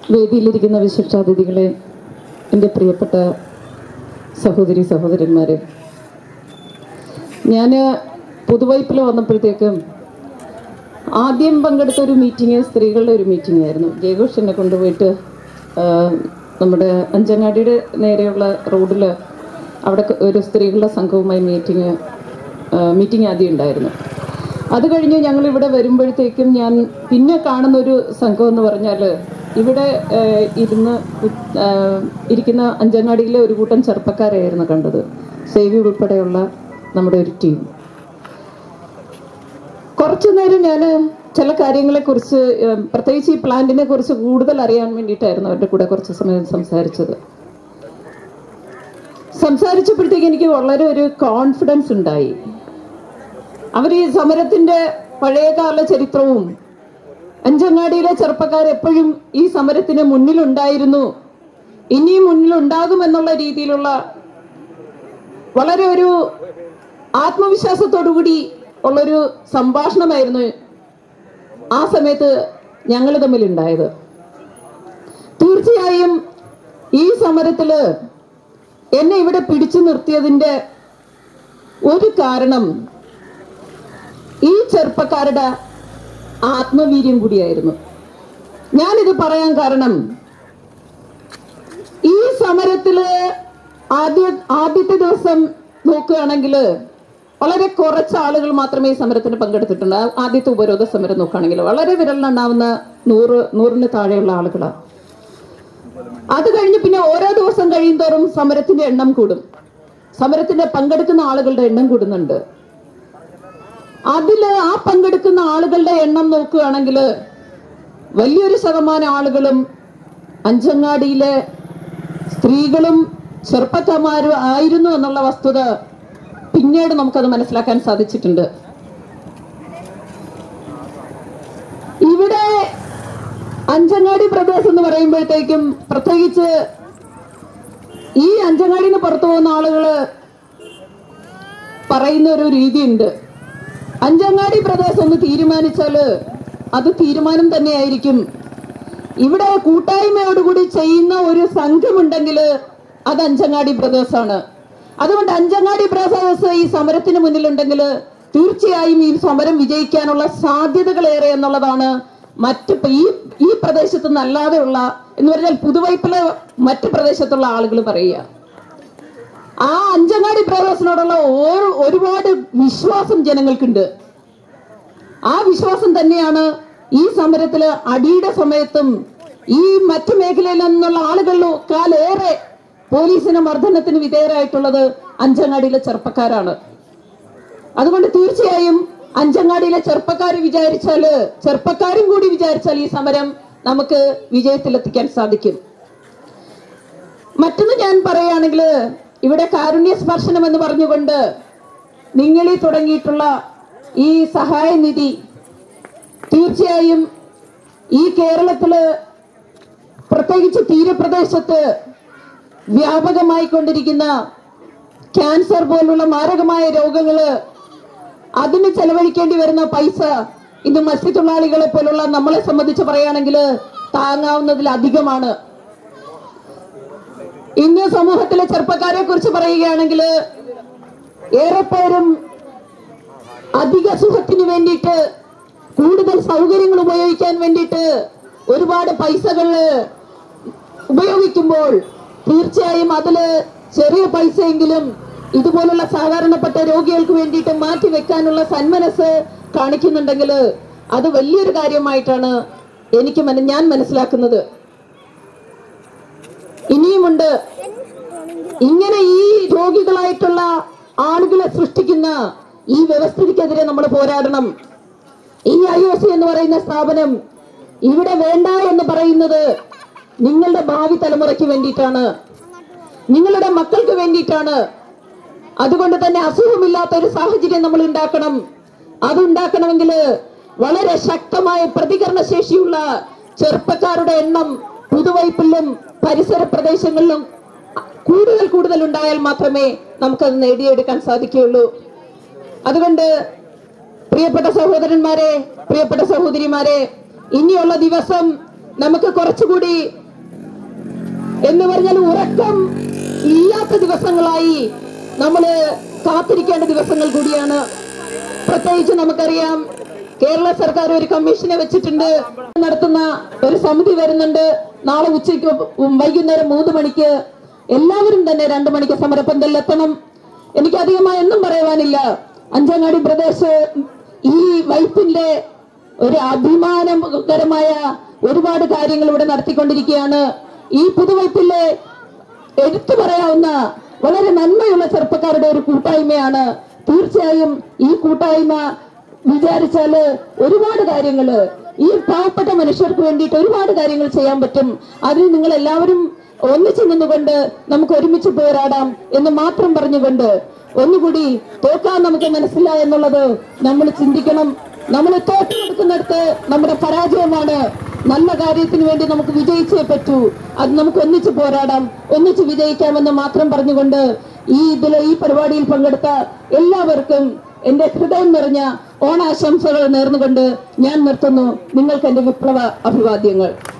വേദിയിലിരിക്കുന്ന വിശിഷ്ടാതിഥികളെ, എൻ്റെ പ്രിയപ്പെട്ട സഹോദരി സഹോദരന്മാരെ, ഞാൻ പുതുവൈപ്പിൽ വന്നപ്പോഴത്തേക്കും ആദ്യം പങ്കെടുത്ത ഒരു മീറ്റിംഗ് സ്ത്രീകളുടെ ഒരു മീറ്റിംഗ് ആയിരുന്നു. ജയഘോഷ് എന്നെ കൊണ്ടുപോയിട്ട് നമ്മുടെ അഞ്ചങ്ങാടിയുടെ നേരെയുള്ള റോഡിൽ അവിടെ ഒരു സ്ത്രീകളുടെ സംഘവുമായി മീറ്റിംഗ് ആദ്യം ഉണ്ടായിരുന്നു. അത് കഴിഞ്ഞ് ഞങ്ങളിവിടെ വരുമ്പോഴത്തേക്കും ഞാൻ പിന്നെ കാണുന്നൊരു സംഘം എന്ന് പറഞ്ഞാൽ ഇവിടെ ഇരിക്കുന്ന അഞ്ചങ്ങാടിയിലെ ഒരു കൂട്ടം ചെറുപ്പക്കാരായിരുന്നു കണ്ടത്. സേവി ഉൾപ്പെടെയുള്ള നമ്മുടെ ഒരു ടീം. കുറച്ചു നേരം ഞാൻ ചില കാര്യങ്ങളെക്കുറിച്ച്, പ്രത്യേകിച്ച് ഈ പ്ലാന്റിനെ കുറിച്ച് കൂടുതൽ അറിയാൻ വേണ്ടിയിട്ടായിരുന്നു അവരുടെ കൂടെ കുറച്ച് സമയം സംസാരിച്ചപ്പോഴത്തേക്ക് എനിക്ക് വളരെ ഒരു കോൺഫിഡൻസ് ഉണ്ടായി. അവർ ഈ സമരത്തിന്റെ പഴയകാല ചരിത്രവും അഞ്ചങ്ങാടിയിലെ ചെറുപ്പക്കാർ എപ്പോഴും ഈ സമരത്തിന് മുന്നിലുണ്ടായിരുന്നു, ഇനിയും മുന്നിലുണ്ടാകുമെന്നുള്ള രീതിയിലുള്ള വളരെ ഒരു ആത്മവിശ്വാസത്തോടുകൂടി ഉള്ളൊരു സംഭാഷണമായിരുന്നു ആ സമയത്ത് ഞങ്ങൾ തമ്മിലുണ്ടായത്. തീർച്ചയായും ഈ സമരത്തില് എന്നെ ഇവിടെ പിടിച്ചു നിർത്തിയതിൻ്റെ ഒരു കാരണം ഈ ചെറുപ്പക്കാരുടെ ആത്മവീര്യം കൂടിയായിരുന്നു. ഞാനിത് പറയാൻ കാരണം, ഈ സമരത്തില് ആദ്യത്തെ ദിവസം നോക്കുകയാണെങ്കിൽ വളരെ കുറച്ച് ആളുകൾ മാത്രമേ ഈ സമരത്തിന് പങ്കെടുത്തിട്ടുണ്ട്. ആദ്യത്തെ ഉപരോധ സമരം നോക്കുകയാണെങ്കിൽ വളരെ വിരലിലുണ്ടാവുന്ന 100 താഴെയുള്ള ആളുകളാണ്. അത് കഴിഞ്ഞ് പിന്നെ ഓരോ ദിവസം കഴിയും തോറും സമരത്തിന്റെ എണ്ണം കൂടും, സമരത്തിന്റെ പങ്കെടുക്കുന്ന ആളുകളുടെ എണ്ണം കൂടുന്നുണ്ട്. അതില് ആ പങ്കെടുക്കുന്ന ആളുകളുടെ എണ്ണം നോക്കുകയാണെങ്കിൽ വലിയൊരു ശതമാനം ആളുകളും അഞ്ചങ്ങാടിയിലെ സ്ത്രീകളും ചെറുപ്പക്കാരും ആയിരുന്നു എന്നുള്ള വസ്തുത പിന്നീട് നമുക്കത് മനസ്സിലാക്കാൻ സാധിച്ചിട്ടുണ്ട്. ഇവിടെ അഞ്ചങ്ങാടി പ്രദേശം എന്ന് പറയുമ്പോഴത്തേക്കും, പ്രത്യേകിച്ച് ഈ അഞ്ചങ്ങാടിന് പുറത്തു പോകുന്ന ആളുകള് പറയുന്ന ഒരു രീതിയുണ്ട്. അഞ്ചങ്ങാടി പ്രദേശം ഒന്ന് തീരുമാനിച്ചാല് അത് തീരുമാനം തന്നെയായിരിക്കും. ഇവിടെ കൂട്ടായ്മയോടുകൂടി ചെയ്യുന്ന ഒരു സംഘമുണ്ടെങ്കിൽ അത് അഞ്ചങ്ങാടി പ്രദേശമാണ്. അതുകൊണ്ട് അഞ്ചങ്ങാടി പ്രദേശം ഈ സമരത്തിന് മുന്നിലുണ്ടെങ്കിൽ തീർച്ചയായും ഈ സമരം വിജയിക്കാനുള്ള സാധ്യതകൾ ഏറെ എന്നുള്ളതാണ് ഈ പ്രദേശത്ത് നിന്നല്ലാതെയുള്ള, എന്ന് പറഞ്ഞാൽ പുതുവൈപ്പിലെ മറ്റു പ്രദേശത്തുള്ള ആളുകൾ പറയുക. ആ അഞ്ചങ്ങാടി പ്രദേശത്തിനോടുള്ള ഒരുപാട് വിശ്വാസം ജനങ്ങൾക്കുണ്ട്. ആ വിശ്വാസം തന്നെയാണ് ഈ സമരത്തില് അടിയുടെ സമയത്തും ഈ മറ്റു മേഖലയിൽ നിന്നുള്ള ആളുകളിലേറെ പോലീസിന്റെ മർദ്ദനത്തിന് വിധേയരായിട്ടുള്ളത് അഞ്ചങ്ങാടിയിലെ ചെറുപ്പക്കാരാണ്. അതുകൊണ്ട് തീർച്ചയായും അഞ്ചങ്ങാടിയിലെ ചെറുപ്പക്കാരും കൂടി വിചാരിച്ചാൽ ഈ സമരം നമുക്ക് വിജയത്തിലെത്തിക്കാൻ സാധിക്കും. മറ്റൊന്ന് ഞാൻ പറയുകയാണെങ്കിൽ, ഇവിടെ കാരുണ്യ സ്പർശനം എന്ന് പറഞ്ഞുകൊണ്ട് നിങ്ങളിൽ തുടങ്ങിയിട്ടുള്ള ഈ സഹായനിധി തീർച്ചയായും ഈ കേരളത്തില് പ്രത്യേകിച്ച് തീരപ്രദേശത്ത് വ്യാപകമായി കൊണ്ടിരിക്കുന്ന ക്യാൻസർ പോലുള്ള മാരകമായ രോഗങ്ങള്, അതിന് ചെലവഴിക്കേണ്ടി വരുന്ന പൈസ ഇന്ന് മത്സ്യത്തൊഴിലാളികളെ പോലുള്ള നമ്മളെ സംബന്ധിച്ച് പറയുകയാണെങ്കിൽ താങ്ങാവുന്നതിലധികമാണ്. ഇന്ന് സമൂഹത്തിലെ ചെറുപ്പക്കാരെ കുറിച്ച് പറയുകയാണെങ്കിൽ ഏറെപ്പേരും അധിക സുഖത്തിന് വേണ്ടിയിട്ട്, കൂടുതൽ സൗകര്യങ്ങൾ ഉപയോഗിക്കാൻ വേണ്ടിയിട്ട് ഒരുപാട് പൈസകൾ ഉപയോഗിക്കുമ്പോൾ തീർച്ചയായും അതില് ചെറിയ പൈസയെങ്കിലും ഇതുപോലുള്ള സാധാരണപ്പെട്ട രോഗികൾക്ക് വേണ്ടിയിട്ട് മാറ്റി വെക്കാനുള്ള സന്മനസ് കാണിക്കുന്നുണ്ടെങ്കിൽ അത് വലിയൊരു കാര്യമായിട്ടാണ് ഞാൻ മനസ്സിലാക്കുന്നത്. ഇനിയുമുണ്ട് ഇങ്ങനെ ഈ രോഗികളായിട്ടുള്ള ആളുകളെ സൃഷ്ടിക്കുന്ന ഈ വ്യവസ്ഥിതിക്കെതിരെ നമ്മൾ പോരാടണം. ഈ IOC എന്ന് പറയുന്ന സ്ഥാപനം ഇവിടെ വേണ്ട എന്ന് പറയുന്നത് നിങ്ങളുടെ ഭാവി തലമുറയ്ക്ക് വേണ്ടിയിട്ടാണ്, നിങ്ങളുടെ മക്കൾക്ക് വേണ്ടിയിട്ടാണ്. അതുകൊണ്ട് തന്നെ അസുഖമില്ലാത്ത ഒരു സാഹചര്യം നമ്മൾ ഉണ്ടാക്കണം. അതുണ്ടാക്കണമെങ്കിൽ വളരെ ശക്തമായ പ്രതികരണ ശേഷിയുള്ള ചെറുപ്പക്കാരുടെ എണ്ണം പുതുവൈപ്പിലും പരിസര പ്രദേശങ്ങളിലും കൂടുതൽ ഉണ്ടായാൽ മാത്രമേ നമുക്കത് നേടിയെടുക്കാൻ സാധിക്കുകയുള്ളൂ. അതുകൊണ്ട് പ്രിയപ്പെട്ട സഹോദരന്മാരെ, പ്രിയപ്പെട്ട സഹോദരിമാരെ, ഇനിയുള്ള ദിവസം നമുക്ക് കുറച്ചുകൂടി എന്ന് പറഞ്ഞാൽ ഉറക്കം ഇല്ലാത്ത ദിവസങ്ങളായി നമ്മള് കാത്തിരിക്കേണ്ട ദിവസങ്ങൾ കൂടിയാണ്. പ്രത്യേകിച്ച് നമുക്കറിയാം കേരള സർക്കാർ ഒരു കമ്മീഷനെ വെച്ചിട്ടുണ്ട്, നടത്തുന്ന ഒരു സമിതി വരുന്നുണ്ട്. നാളെ ഉച്ചയ്ക്ക് വൈകുന്നേരം 3 മണിക്ക് എല്ലാവരും തന്നെ 2 മണിക്ക് സമരപ്പന്തലിൽ എത്തണം. എനിക്കധികമായി ഒന്നും പറയുവാനില്ല. അഞ്ചങ്ങാടി പ്രദേശ് ഈ വൈപ്പിന്റെ ഒരു അഭിമാനകരമായ ഒരുപാട് കാര്യങ്ങൾ ഇവിടെ നടത്തിക്കൊണ്ടിരിക്കുകയാണ്. ഈ പുതുവൈപ്പിലെ എടുത്തു പറയാവുന്ന വളരെ നന്മയുള്ള ചെറുപ്പക്കാരുടെ ഒരു കൂട്ടായ്മയാണ്. തീർച്ചയായും ഈ കൂട്ടായ്മ വിചാരിച്ചാല് ഒരുപാട് കാര്യങ്ങള് ഈ പാവപ്പെട്ട മനുഷ്യർക്ക് വേണ്ടിയിട്ട് ഒരുപാട് കാര്യങ്ങൾ ചെയ്യാൻ പറ്റും. അതിന് നിങ്ങൾ എല്ലാവരും ഒന്നിച്ചു നിന്നുകൊണ്ട് നമുക്ക് ഒരുമിച്ച് പോരാടാം എന്ന് മാത്രം പറഞ്ഞുകൊണ്ട് ഒന്നുകൂടി തോക്കാൻ നമുക്ക് മനസ്സിലായി എന്നുള്ളത് നമ്മൾ ചിന്തിക്കണം. നമ്മൾ തോറ്റു കൊടുക്കുന്നിടത്ത് നമ്മുടെ പരാജയമാണ്. നല്ല കാര്യത്തിന് വേണ്ടി നമുക്ക് വിജയിച്ചേ പറ്റൂ. അത് നമുക്ക് ഒന്നിച്ച് പോരാടാം, ഒന്നിച്ച് വിജയിക്കാമെന്ന് മാത്രം പറഞ്ഞുകൊണ്ട് ഈ പരിപാടിയിൽ പങ്കെടുത്ത എല്ലാവർക്കും എന്റെ ഹൃദയം നിറഞ്ഞ ഓണാശംസകൾ നേർന്നുകൊണ്ട് ഞാൻ നിർത്തുന്നു. നിങ്ങൾക്ക് എന്റെ വിപ്ലവ അഭിവാദ്യങ്ങൾ.